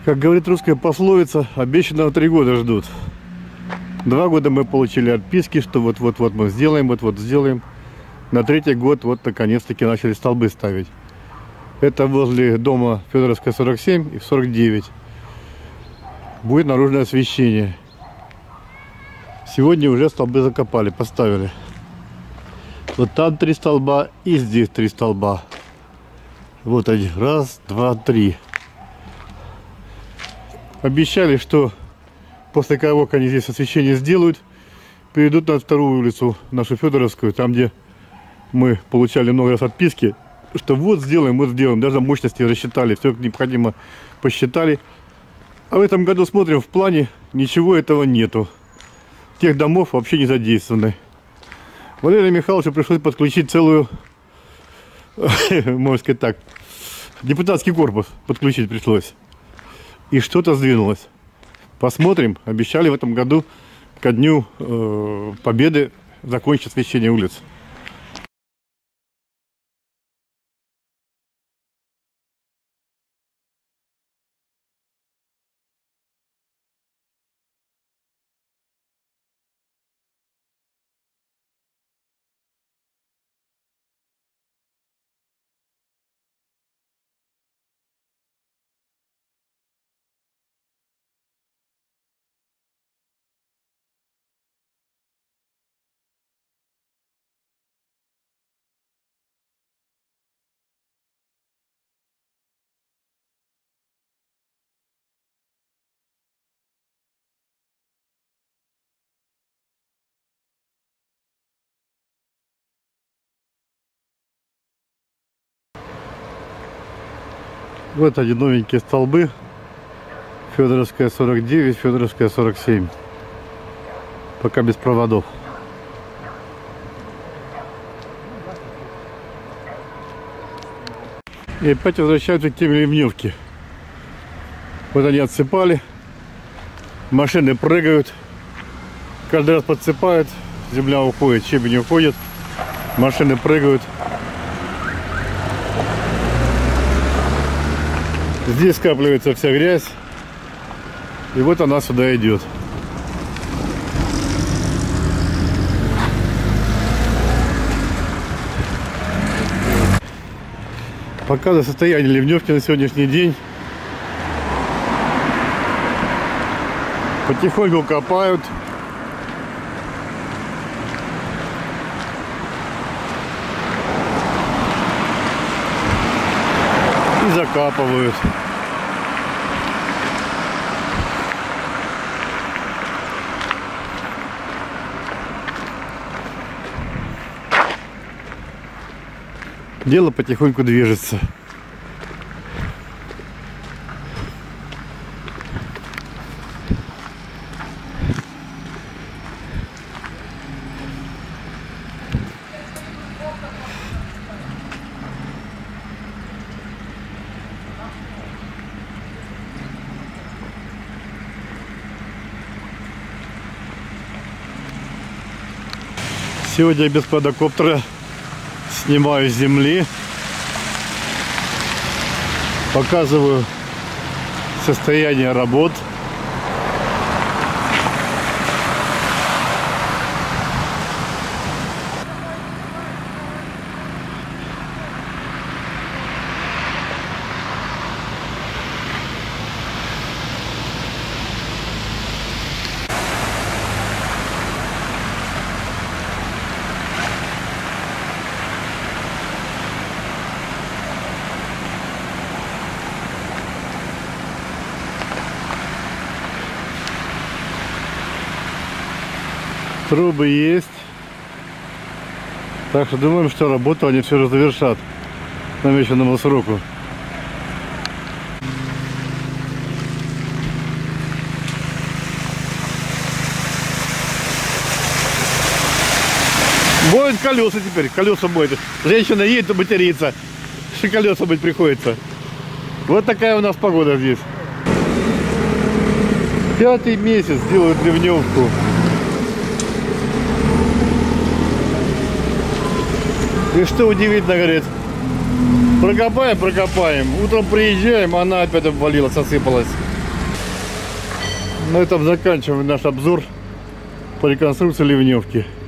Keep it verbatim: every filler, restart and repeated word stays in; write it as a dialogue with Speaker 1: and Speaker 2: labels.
Speaker 1: Как говорит русская пословица, обещанного три года ждут. Два года мы получили отписки, что вот-вот-вот мы сделаем, вот-вот сделаем. На третий год вот наконец-таки начали столбы ставить. Это возле дома Федоровская сорок семь и сорок девять. Будет наружное освещение. Сегодня уже столбы закопали, поставили. Вот там три столба и здесь три столба. Вот один. Раз, два, три. Обещали, что после того, как они здесь освещение сделают, перейдут на вторую улицу, нашу Федоровскую, там, где мы получали много раз отписки, что вот сделаем, вот сделаем. Даже мощности рассчитали, все необходимо посчитали. А в этом году смотрим, в плане ничего этого нету. Тех домов вообще не задействованы. Валерию Михайловичу пришлось подключить целую, можно сказать так, депутатский корпус подключить пришлось. И что-то сдвинулось. Посмотрим. Обещали в этом году ко дню э, Победы закончить освещение улиц. Вот они, новенькие столбы. Федоровская сорок девять, Федоровская сорок семь. Пока без проводов. И опять возвращаются к теме ливневки. Вот они отсыпали. Машины прыгают. Каждый раз подсыпают. Земля уходит, щебень уходит. Машины прыгают. Здесь скапливается вся грязь. И вот она сюда идет. Показываю состояние ливневки на сегодняшний день. Потихоньку копают. И закапывают. Дело потихоньку движется. Сегодня без квадрокоптера снимаю с земли, показываю состояние работ. Трубы есть. Так что думаем, что работу они все же завершат к намеченному сроку. Моют колеса теперь. Колеса моют. Женщина едет и матерится, что колеса мыть приходится. Вот такая у нас погода здесь. Пятый месяц делают ливневку. И что удивительно, говорит, прокопаем, прокопаем. Утром приезжаем, она опять обвалилась, осыпалась. На этом заканчиваем наш обзор по реконструкции ливневки.